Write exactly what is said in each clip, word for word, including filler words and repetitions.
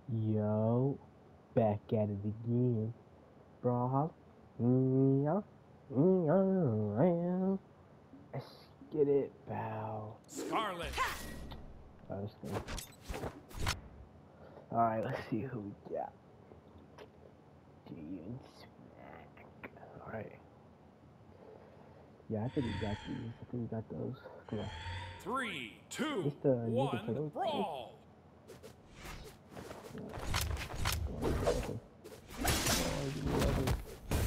Yo, back at it again. Brawlhalla. Yeah, yeah, let's get it, pal. Scarlet. Honestly. Alright, let's see who we got. G and Smack. Alright. Yeah, I think we got these. I think we got those. Come on. Three, two, It's the one, Ninja Turtles. brawl. Come on, okay. Oh, give me that.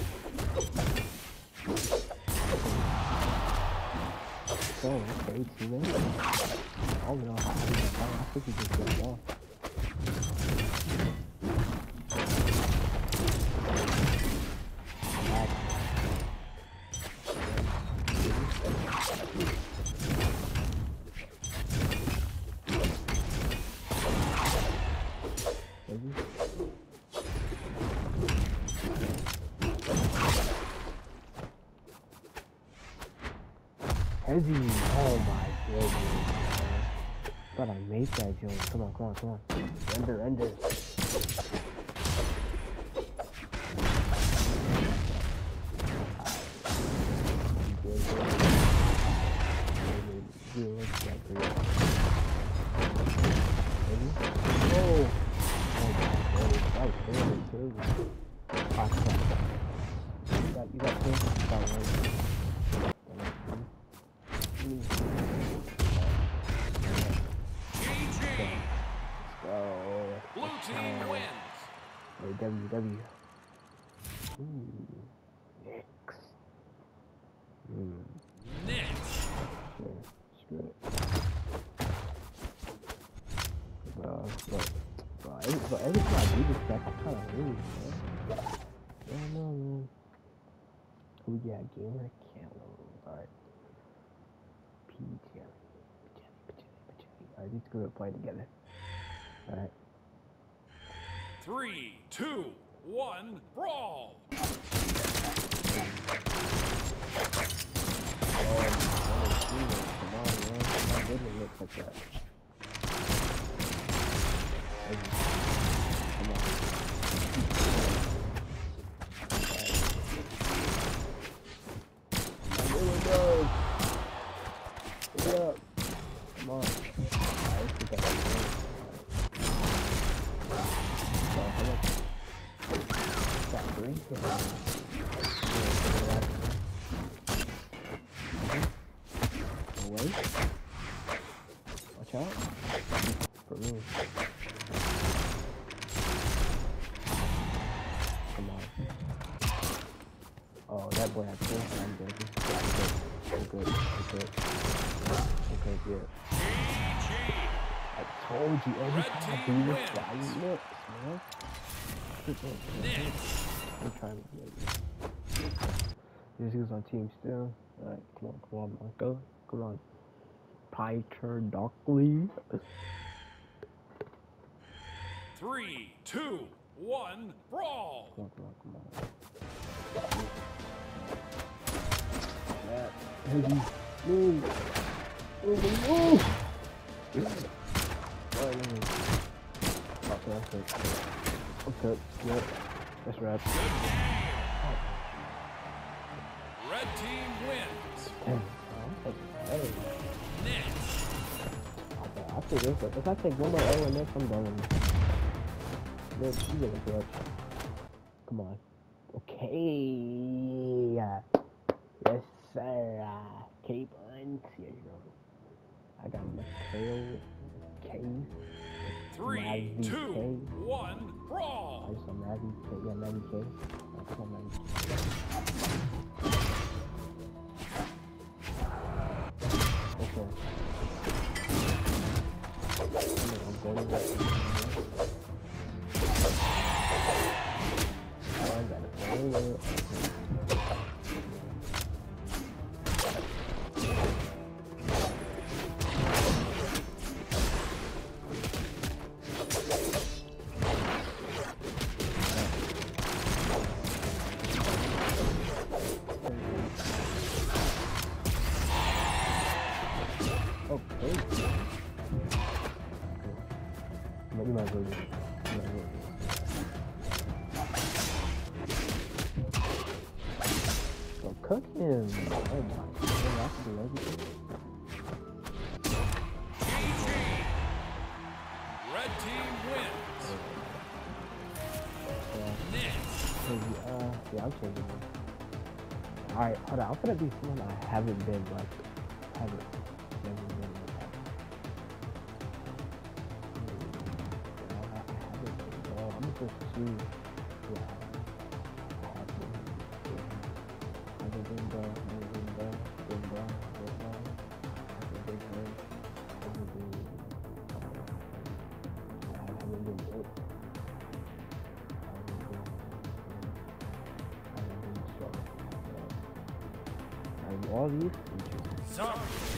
Oh, okay, two minutes. I don't know how I did that. I think he just got off. Heavy. Oh my goodness, man. Thought I made that joke. Come on, come on, come on. Render, render. Oh! Oh my goodness. That was very crazy. Ah, crap. You got, you got this? You got one. Oh, Blue team wins. hey, W, W. Ooh, next. Hmm. Next. Yeah, screw it. Bro, look. Bro, every, bro, every time I do this deck, I kind of lose, man. I don't know, man. Who we got? Gamer? Can't lose. Alright. P Jelly. Alright, these two are play together. Alright. Three, two, one, brawl. Oh, come on, man. My goodness, looks like that. Come on. My goodness, dog. Hurry up. Come on. Alright, let's get that right. Alright. Come on. Got three. Wait. Watch out. For me. Come on. Oh, that boy had four. I'm good. I'm good. I'm good. I'm good. Yeah. I told you every time I do this, I mix, man. I'm trying to get it. This is on team still. Alright, come on, come on, Marco. Come on. Piter Dockley. Three, two, one, brawl. Come on, come on, come on. That. Heavy. Move. Move, move. Oh, no. Okay, okay. Okay, yep. That's right. Good game. Red team wins. Damn. Oh, hey. Next. Okay, I feel this, but if I take one more L in this, I'm done. Look, you get a clutch. Come on. Okay. Yes, sir. Uh, Cape Uns. Here you go. I got Mikhail K. Three, Navi two, K. one, brawl. I just saw Navi K. Yeah, Navi K. Oh, come on, Navi K. Okay. I'm going back. Oh, I got it. Oh, yeah. Okay. You might as well just Go cook him. Oh my god, that's the everything. Red team wins. Next. Uh, yeah, I'm changing it. Alright, hold on. I'm gonna be someone I haven't been like, haven't, never been like that. I, I haven't been, bro. I'm gonna just choose. Yeah. I have been. Yeah. I've been, bro. I've been, bro. Been, bro. Been, bro. I've been, bro. I've been, bro. I haven't been, bro. All these features. Sorry.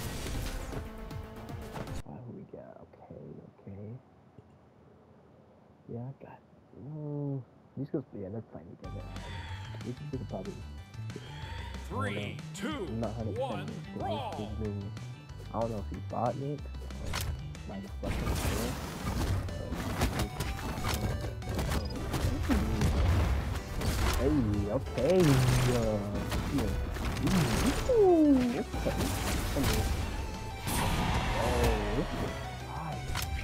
Alright, who we got? Okay, okay. Yeah, I got. Mm, these guys, yeah, they're playing together. These could probably. Three, two, I'm not one hundred one, percent. brawl. I don't know if he bought Nick. Like fucking shit. Hey, okay. Uh, yeah. Ooh, okay. Come here. Oh, this is high.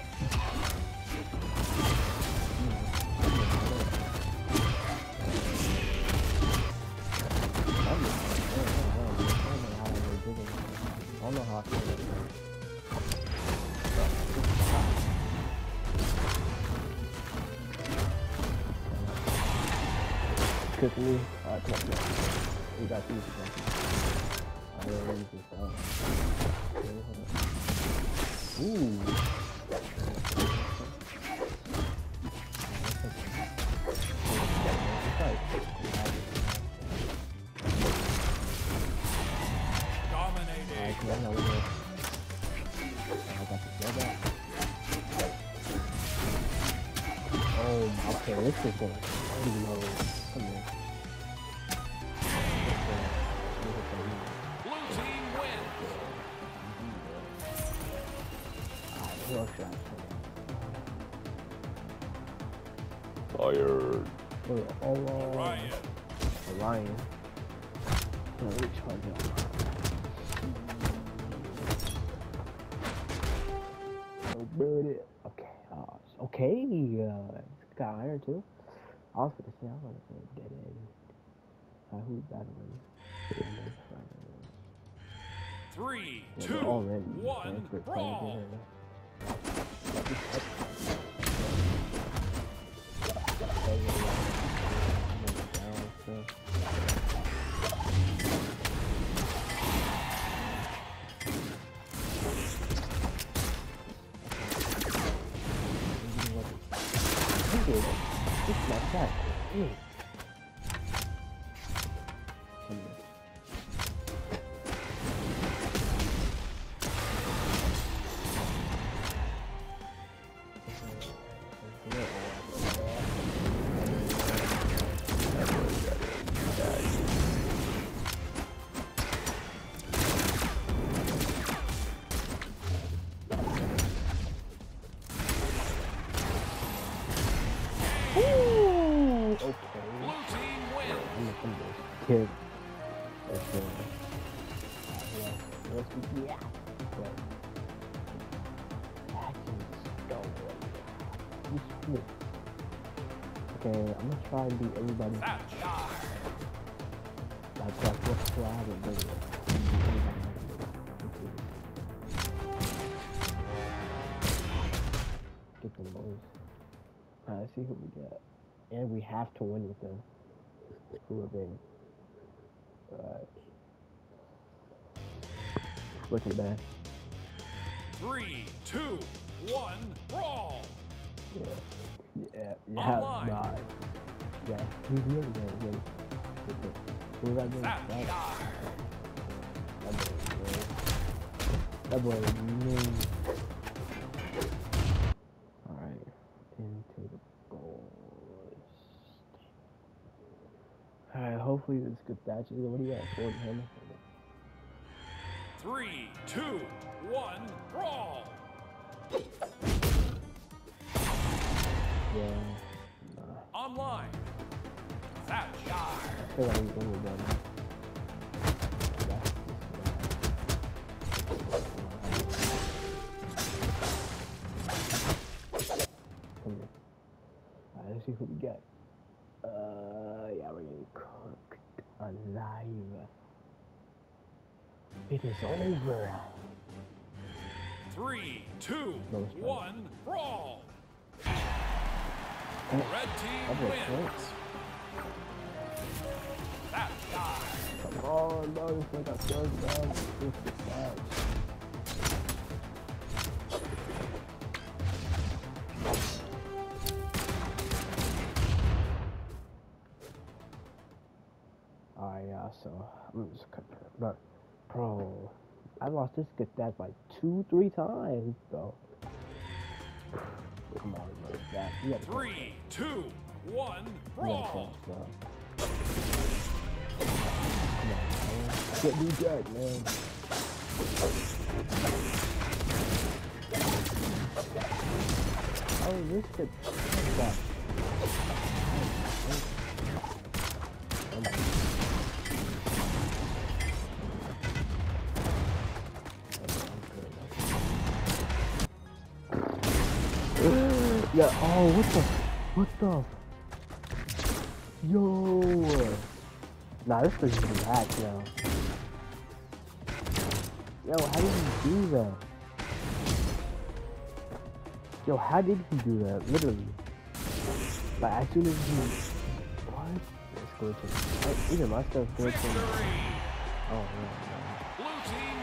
I don't know how I feel about that. Cook me. Alright, come on, come on. We got these. I don't use this out. Ooh. Dominating. I got to get that. Oh, okay, this is going to be low. Come here. Blue team wins. Real shot. Fired. Oh, oh, Ryan. Orion. Oh, which one? So good. Okay. Uh, okay. Uh, got iron too. I was gonna say I was gonna say dead end. Uh, who's battling? Three, Yeah, two, they're already one, transferred brawl. together. It's like that. Mm. Kid. That's uh, yeah. Let's be yeah. But that can go away. You split. Okay, I'm gonna try and beat everybody. That's That's like what's why I haven't done it. Get them boys. Alright, let's see who we got. And we have to win with them. Who are they? Alright. Looking bad. three, two, one, brawl. Yeah. Yeah. Yeah. Online. Nah. Yeah. He's really good. Really. Who was that doing? That's That, that boy was That boy was mean. Alright. Into the goals. Alright, hopefully this is good batches. What do you got? Ford him? Three, two, one, brawl. Yeah. Nah. Online. That I feel like he's gonna be done. Alright, let's see who we got. Uh, yeah, we're getting cooked alive. It is over. Three, two, No, one, brawl. Oh, Red team that wins. works. That guy. Come on, no, it's like a third down. fifty-five. Alright, yeah, so I'm just comparing. But, bro, I lost this good stats like two, three times, though. Come on, bro. That, you gotta Three, two, one, You gotta brawl. cross, bro. Come on, man. Get me dead, man. How is this good? Stop. Yeah, oh, what the, what the, yo, nah, this is hack, yo. Yo, how did he do that? Yo, how did he do that, literally? Like, as soon as he, what? It's glitching. Like, even my stuff's glitching. Victory. Oh, man, Blue team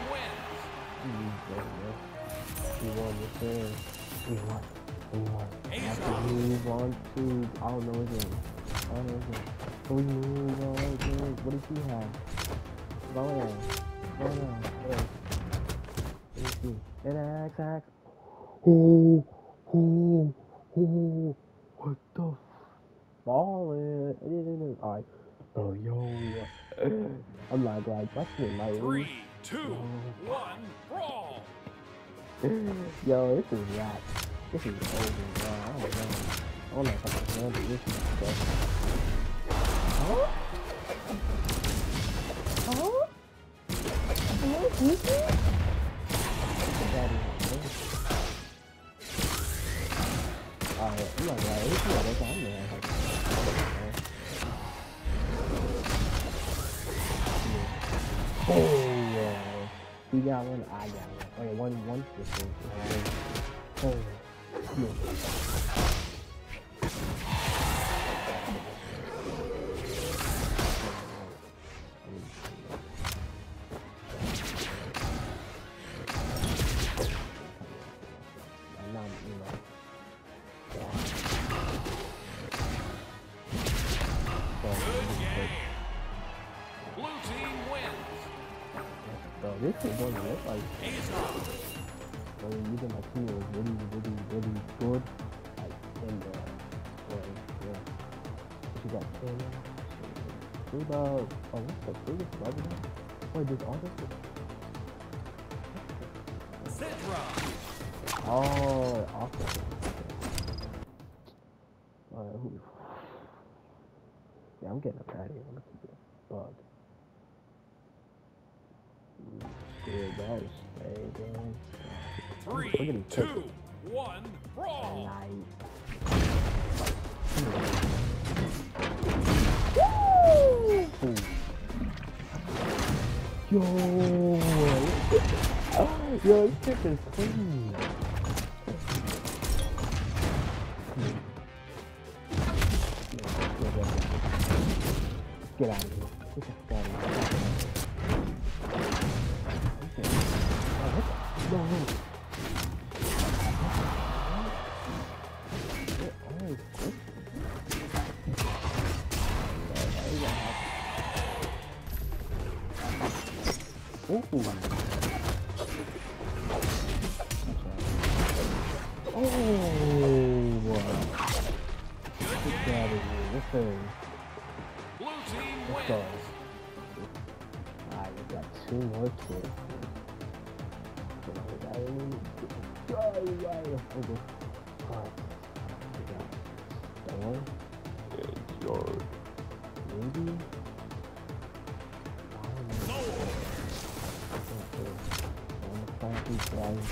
wins. he won this thing. He won. He won. Ace After off. we move on to, I don't know his name. I don't know his name. Can we move on? Dude? What does he have? Go on. Go on. Yeah. Let me see. An axe, axe. Oh, oh, oh. What the f? Ballin'. It is. Alright. Oh, yo. I'm not glad. That's me, like. Three, two, one, brawl. Yo, this is rap. This is over, bro. I don't know. I don't know if I can handle this stuff. Huh? Huh? Hello, people? Alright, I'm not gonna lie. This is what I'm gonna Oh, yeah. He got one, I got one. Oh, yeah, one, one system. Oh, yeah. Good game. Blue team wins. So this is going to look like Ace off. so even my team was really, really, really good. Like in the well, yeah. She got ten. She about oh what's the biggest level? Wait, does all this Citra. Oh awesome. Alright, who yeah, I'm getting up out of here. I'm gonna keep it a bug. Good, that is stay going. Three, two, one, brawl. Yo, yo, this shit is clean. Get out of here. Get the fuck out of here. No, no. Ooh. Oh. Get out of here. This thing. Blue team Let's go. wins. Alright, we got two more kills. Oh, right. Okay. Alright. boy. It's yours. Maybe? No. I'm gonna try these guys.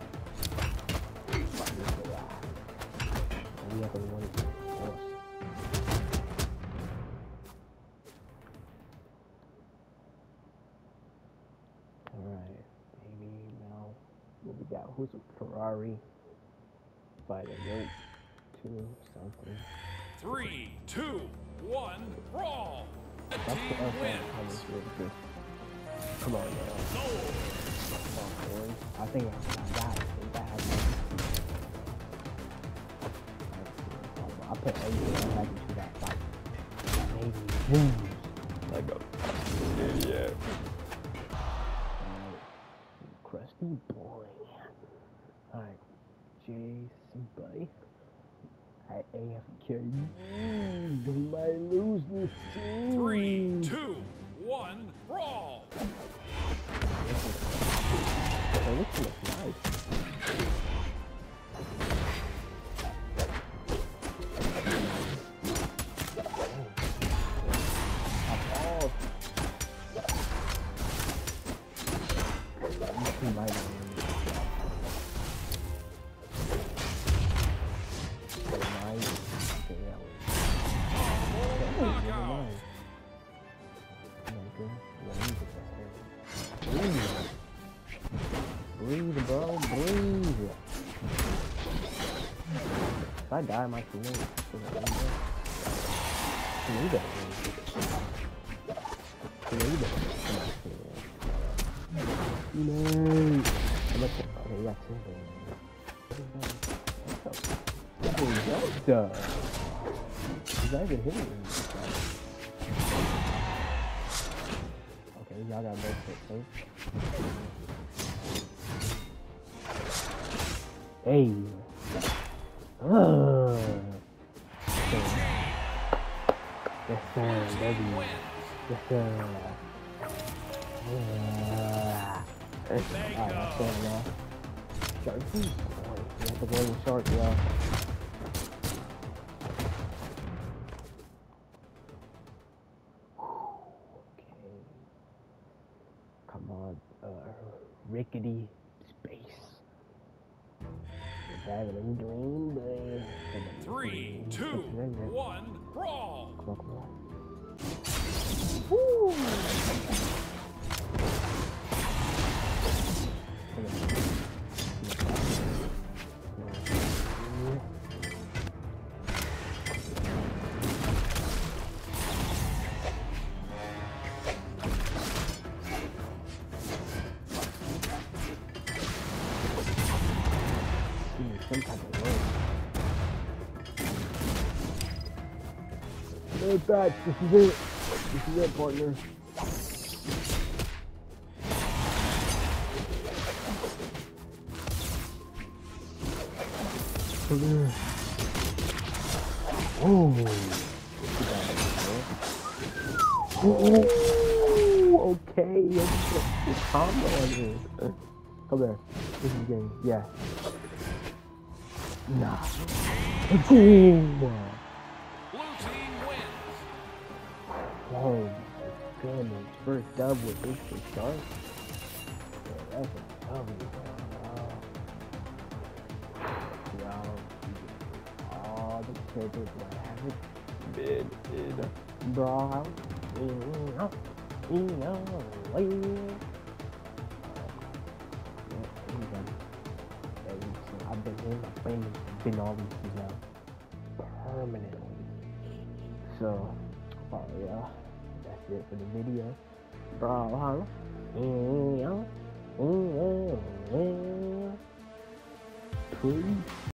We have to win it. Alright, maybe now what we got? Who's a Ferrari? Fight a rope, two, something. Three, two, one, brawl. The That's team the other wins. thing. Come on, man. No. Come on, boys. I think I got it. I think I have it. I put everything I had into that fight. Maybe lose. Like a yeah, yeah. Alright. Crusty boy. Alright. Jason, buddy. I A F K. You might lose this team. Three, two, one, brawl. Oh, this looks nice. Breathe, bro, breathe. If I die, my team is Need it. Need it. No. How much? Okay, yeah, two. What the? He's not even hitting me. Okay, y'all got both hit, right? Hey. Uh. Yes, sir, baby. Yes, sir. Yeah. Alright, that's going now. Sharky? You have to go with shark, y'all. Okay. Come on, uh, rickety space. Having a dream, boy. Three, two, one, brawl. Come on, come on. Woo! Some type of work. Hey, Pat, this is it. This is it, partner. Come here. Oh. Oh, okay. It's combo on here. Come here. This is the game. Yeah. Nah. Boom. Blue team wins. Oh my goodness. First dub with this for shark. Yeah, that's a W. Wow. Y'all, all the characters that have it. Mid, id. Brawlhalla. I've been here, my friend has been all these things now permanently. So, oh yeah, that's it for the video. Brawlhalla. Please.